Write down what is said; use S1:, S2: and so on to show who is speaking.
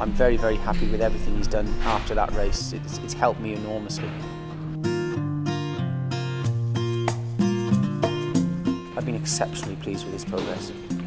S1: I'm very, very happy with everything he's done after that race. It's helped me enormously. I've been exceptionally pleased with his progress.